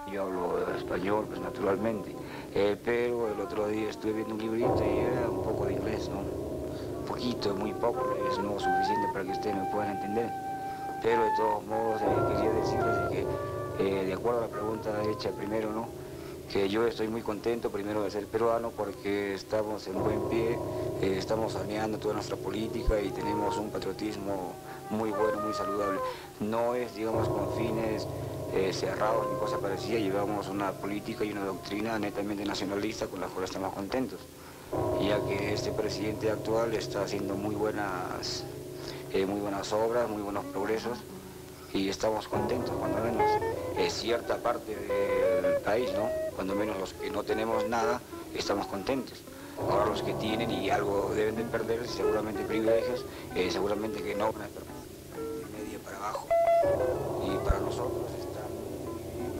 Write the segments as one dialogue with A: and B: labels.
A: Yo hablo español, pues naturalmente, pero el otro día estuve viendo un librito y era un poco de inglés, ¿no? Un poquito, muy poco, es no suficiente para que ustedes me puedan entender. Pero de todos modos quería decirles de que, de acuerdo a la pregunta hecha primero, ¿no? Que yo estoy muy contento primero de ser peruano porque estamos en buen pie, estamos saneando toda nuestra política y tenemos un patriotismo muy bueno, muy saludable. No es, digamos, con fines cerrados ni cosa parecida, llevamos una política y una doctrina netamente nacionalista con la cual estamos contentos, ya que este presidente actual está haciendo muy buenas obras, muy buenos progresos y estamos contentos, cuando menos cierta parte del país, ¿no? Cuando menos los que no tenemos nada, estamos contentos. Ahora los que tienen y algo deben de perder, seguramente privilegios, seguramente que no van a perder de media para abajo. Y para nosotros está muy bien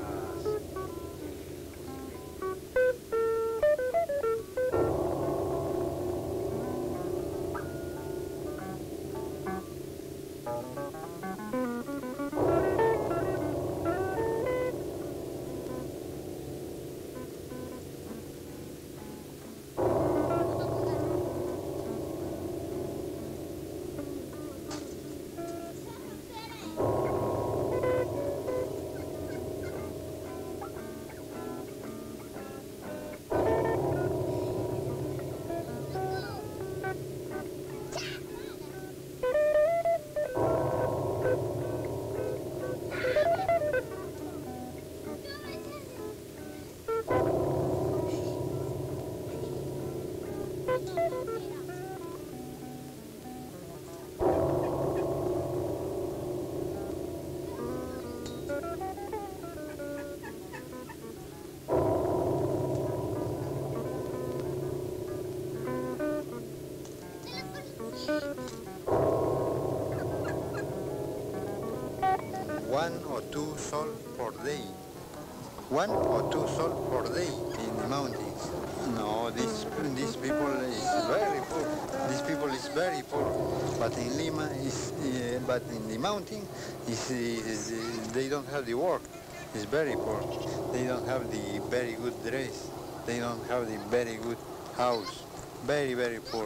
B: One or two sol per day. 1 or 2 sol per day in the mountains. No, these people is very poor. These people is very poor. But in Lima is, but in the mountain is they don't have the work. It's very poor. They don't have the very good dress. They don't have the very good house. Very, very poor.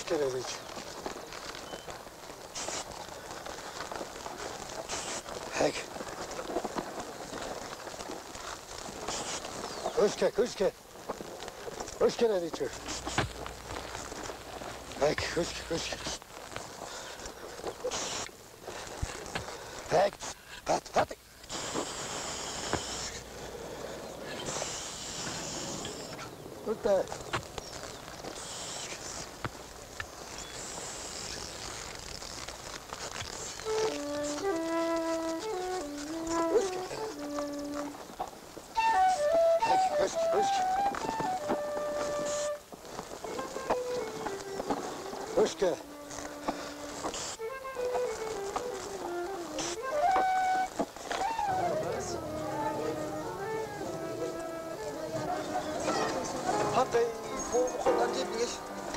C: kere he dicho. Hek. Kuske. Kuske he dicho. Hek, kuske. Hek, pat. Kutte. Kuske. Hatta bu kadar değil.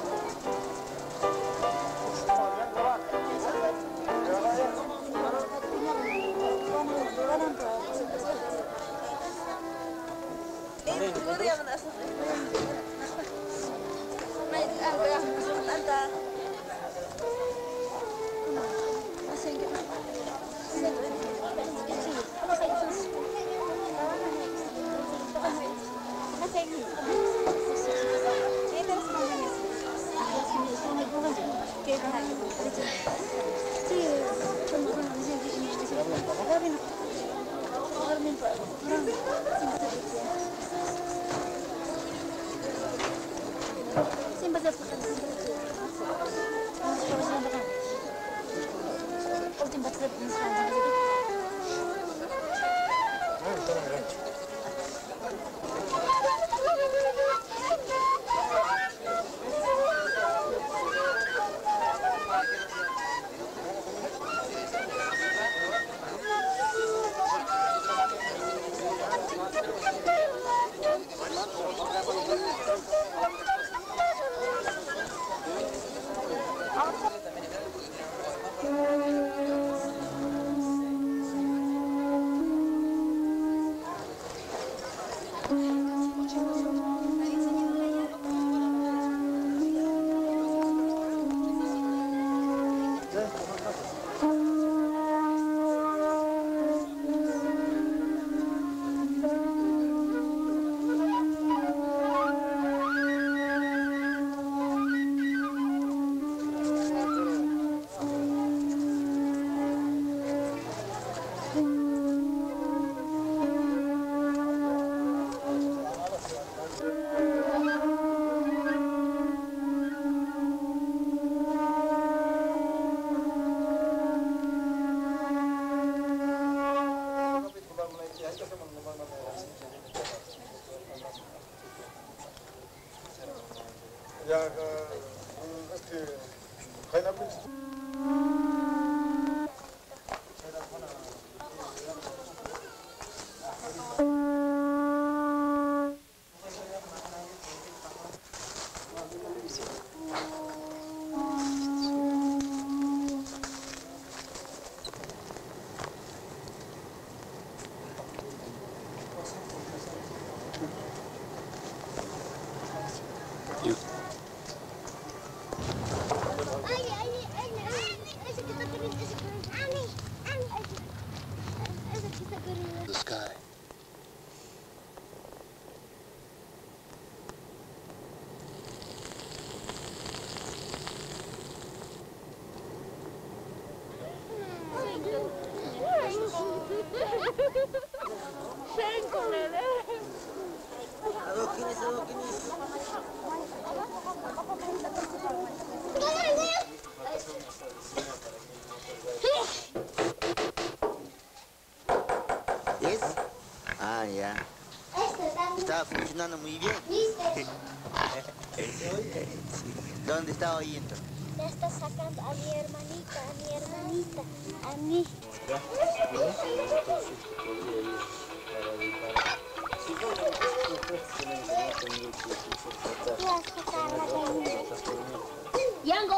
D: The sky.
E: ¿Es? Ah, ya. Estaba funcionando muy bien. ¿Dónde está oyendo?
F: Ya está sacando a mi hermanita, a mí. Yango.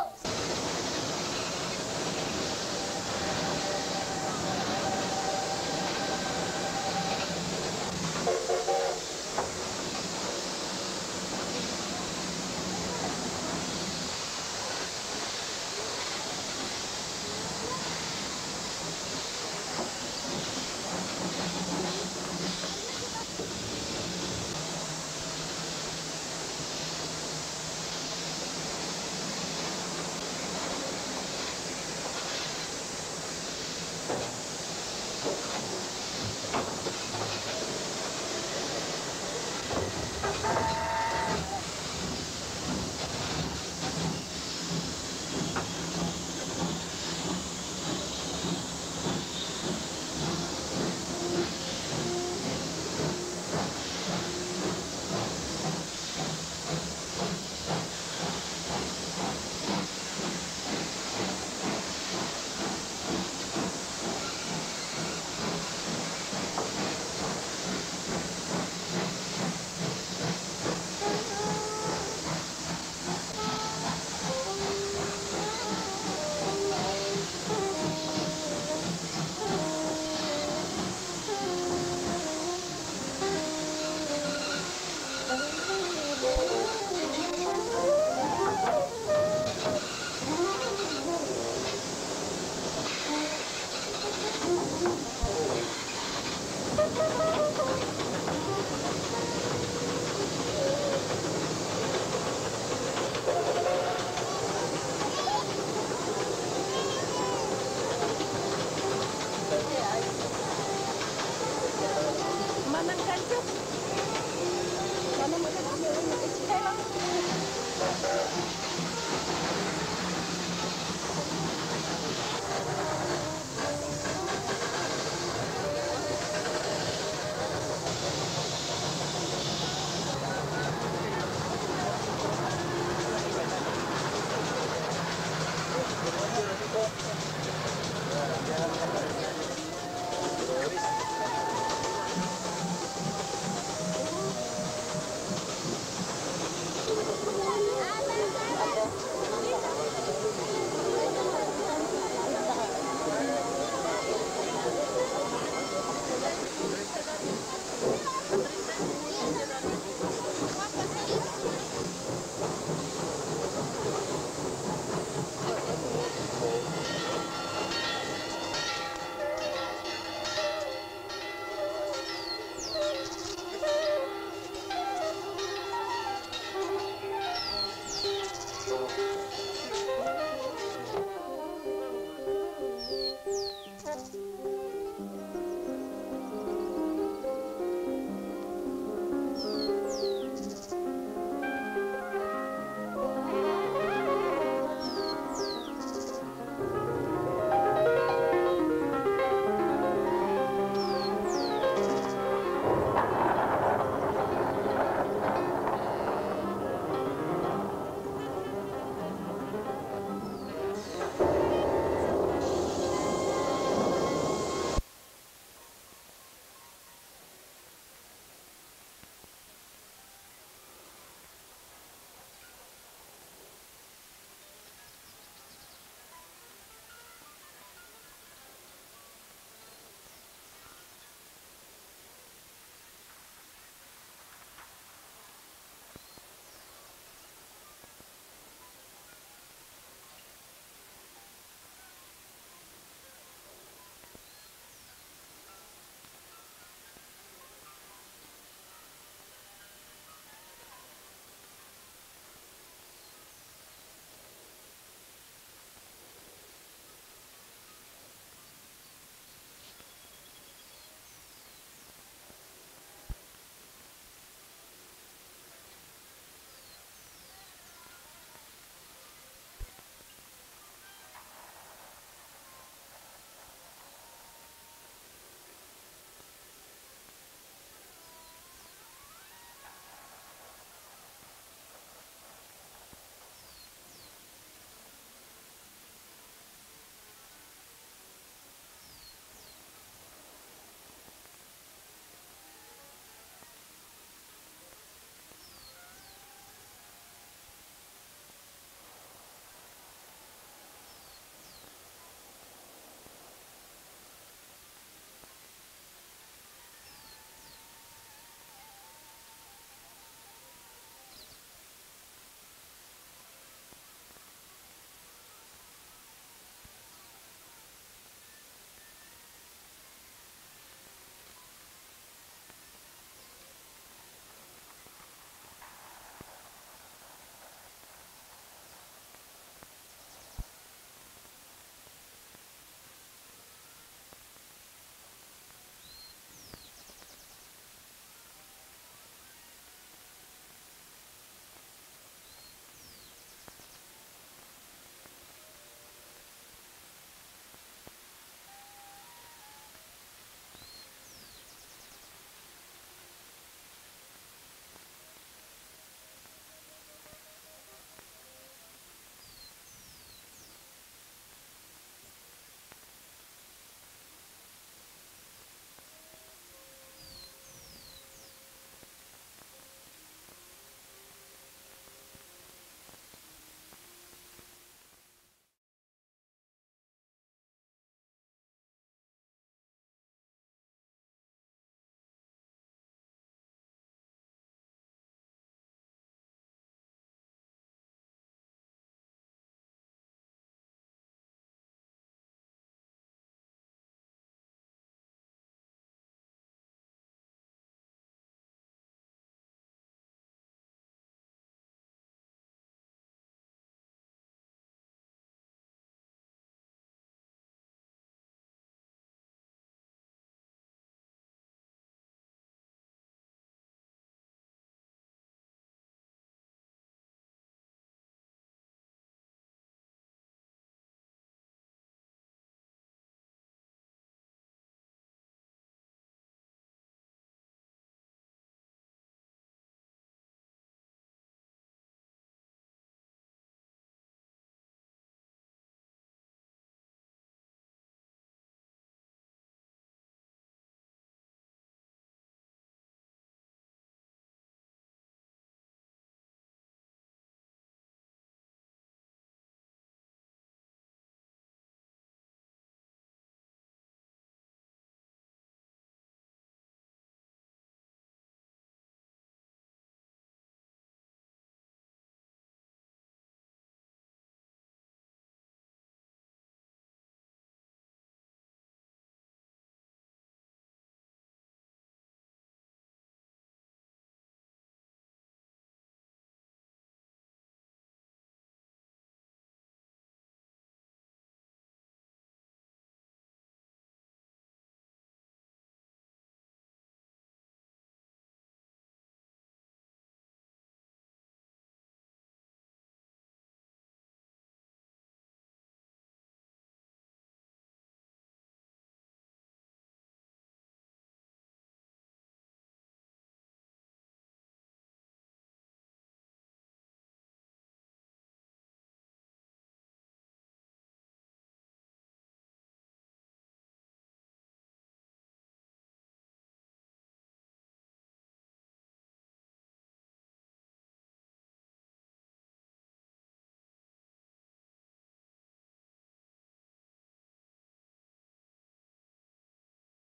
F: Mana makan